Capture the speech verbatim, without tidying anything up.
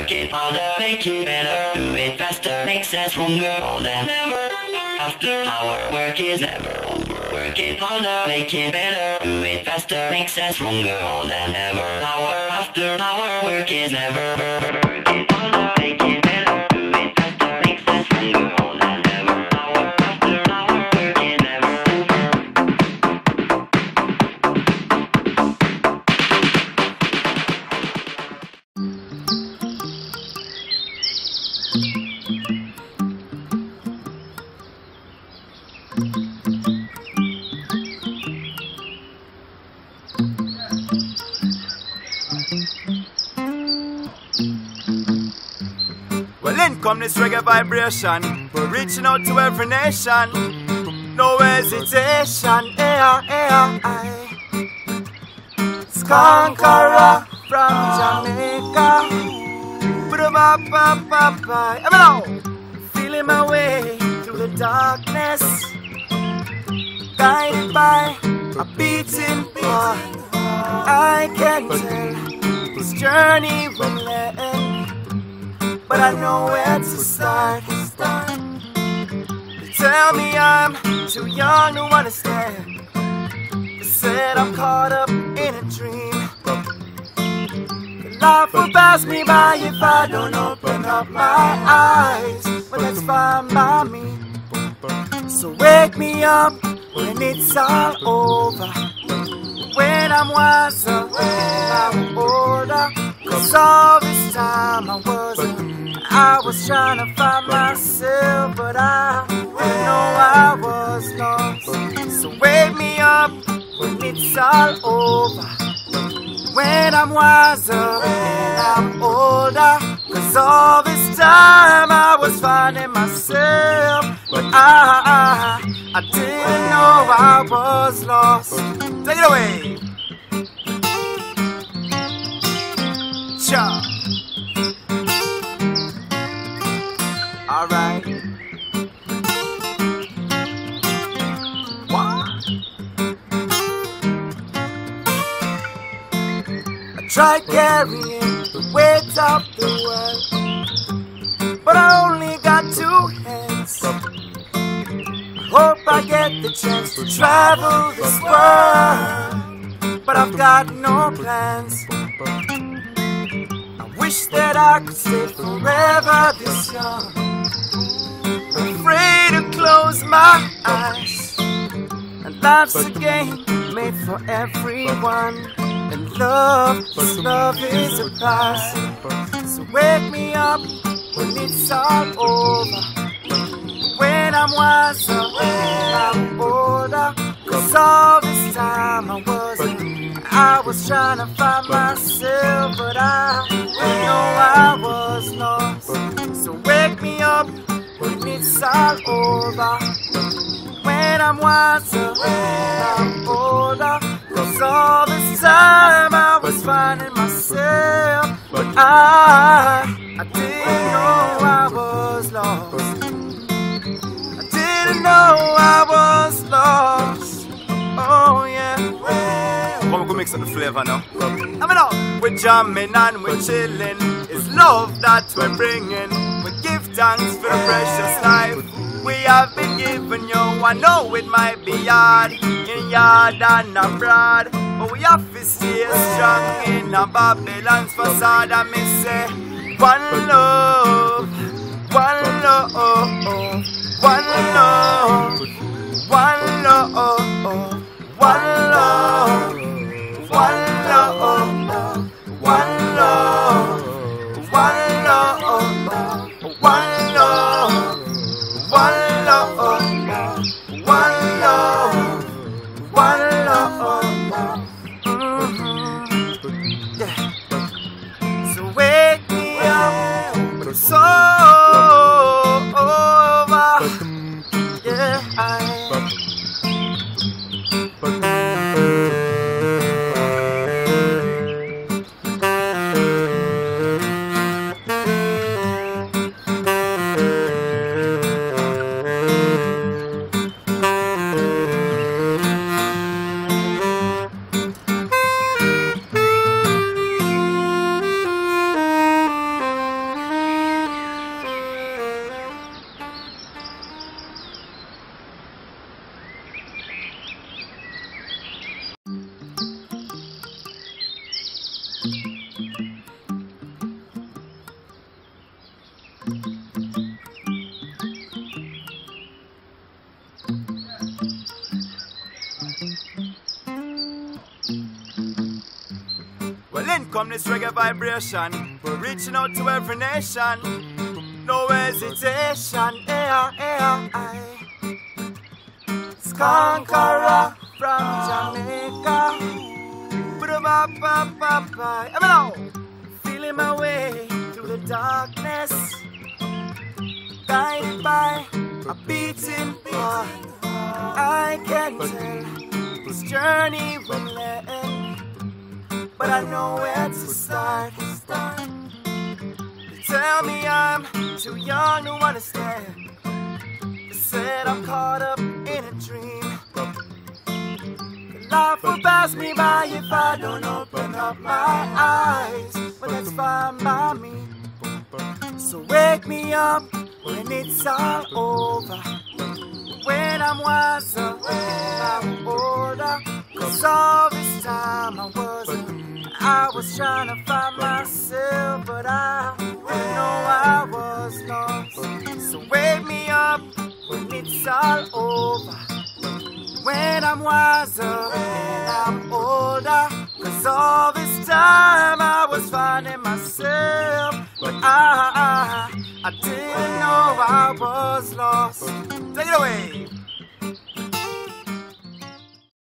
Work it harder, make it better. Do it faster, makes us stronger more than ever. After our work is never over. Work it harder, make it better. Do it faster, makes us stronger more than ever. Hour after hour, work is never over. Work it harder, make it better. Do it faster, makes us stronger more than ever. Hour after hour, work is never over. Well, in come this reggae vibration. We're reaching out to every nation. No hesitation. Yeah, yeah, aye. Skankaraa from Jamaica. Ba-da-ba-ba-ba-ba. Let me know. Feeling my way through the darkness, guided by a beating heart. I can tell this journey will end, but I know where to start. They tell me I'm too young to understand. They said I'm caught up in a dream. The life will pass me by if I don't open up my eyes, but that's fine by me. So wake me up when it's all over, when I'm wiser, when I'm older. Cause all this time I wasn't, I was trying to find myself, but I didn't know I was lost. So wake me up when it's all over, when I'm wiser, when I'm older. Cause all this time I was finding myself, but I, I, I didn't know I was lost. Take it away. Cha. Alright. What? I tried carrying the weight of the world, but I only got two hands. I hope I get the chance to travel this world, but I've got no plans. I wish that I could stay forever this young, afraid to close my eyes. And life's a game made for everyone, and love, this love is a prize. So wake me up when it's all over, when I'm wiser, when I'm older. Cause all this time I wasn't, I was trying to find myself, but I didn't know I was lost. So wake me up when it's all over, when I'm wiser, when I'm older. Cause all this time I was finding myself, but I, I didn't know I was lost. I didn't know I was lost. Oh yeah. Come on, go mix up the flavor now. I mean, now we're jamming and we're chilling. It's love that we're bringing. We give thanks for the precious life we have been given. You, I know it might be hard in yard and abroad, but we have to stay strong in a Babylon's facade. And me say, one love, one love, one love, one love. One love, one love, one love, one love, one love, one love, one love, one love. Mm-hmm. Yeah. So wake me up when it's all over. Yeah, I. come this reggae vibration, we're reaching out to every nation. No hesitation, yeah, yeah, I. Conqueror from Jamaica. Feeling my way through the darkness, guided by a beating heart. I can tell this journey will end, but I know where to start. They tell me I'm too young to understand. They said I'm caught up in a dream. Life will pass me by if I don't open up my eyes, but that's fine by me. So wake me up when it's all over, when I'm wiser, when I'm older. Cause all this time I wasn't, I was trying to find myself, but I didn't know I was lost. So wake me up when it's all over, when I'm wiser, when I'm older. Cause all this time I was finding myself, but I, I, I didn't know I was lost. Take it away.